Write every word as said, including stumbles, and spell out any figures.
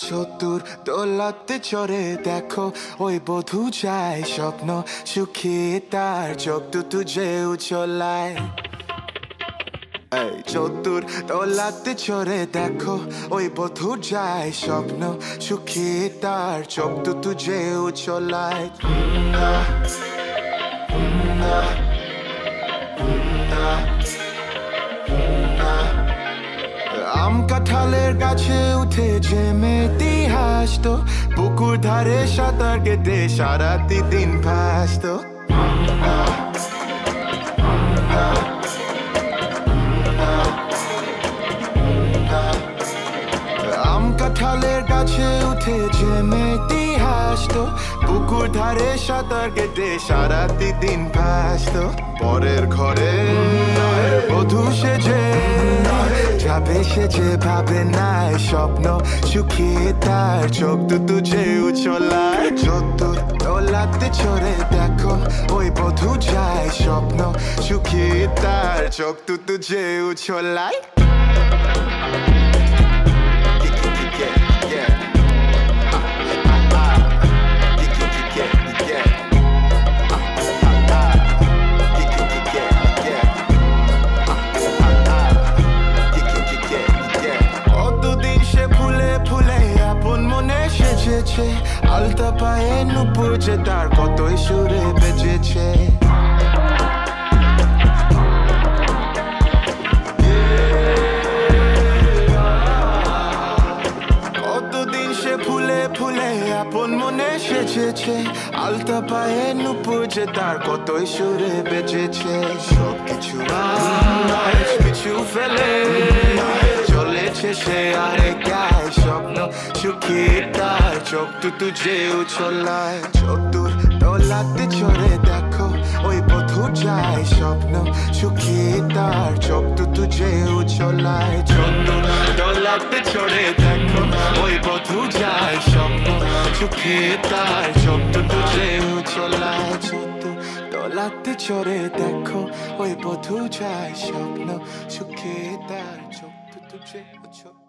চতুর দোলাতে চড়ে দেখো ওই বধূ যায় স্বপ্ন সুখিয়ে তার চোখ দুটো যে উচলায়। চতুর দোলাতে চড়ে দেখো ওই বধূ যায় স্বপ্ন সুখিয়ে তার চোখ দুটো যে উচলায়। আম কাঁঠালের গাছে উঠে জেমেতি হাসতো, পুকুর ধারে সাঁতার কেটে সারাটি দিন ভাসতো। আম কাঁঠালের গাছে উঠে জেমেতি হাসতো, পুকুর ধারে সাঁতার কেটে সারাটি দিন ভাসতো। পরের ঘরে বধূ সেজে যাবে সেজে ভাবে নাই স্বপ্ন সুখিয়ে তার চোখ দুটো যে উচলায়। চতুর দোলাতে চড়ে দেখো ওই বধূ যায় স্বপ্ন সুখিয়ে তার চোখ দুটো যে উচলায়। আলতা পায়ে নুপুর যে তার কতই সুরে বেজেছে। কতদিন সে ফুলে ফুলে আপন মনে সেজেছে, আলতা পায়ে নুপুর যে তার কতই সুরে বেজেছে। সব কিছু কিছু ফেলে চলেছে সে আরে গায় স্বপ্ন সুখিয়ে তার চোখ দুটো যে উচলায়। চতুর দোলাতে চড়ে দেখো ওই বধূ যায় স্বপ্ন সুখিয়ে তার চোখ দুটো যে উচলায়। চতুর দোলাতে চড়ে দেখো ওই বধূ যায় স্বপ্ন সুখিয়ে তার চোখ দুটো যে উচলায়। চতুর দোলাতে চড়ে দেখো ওই বধূ যায় স্বপ্ন সুখিয়ে তার চোখ দুটো যে উচলায়।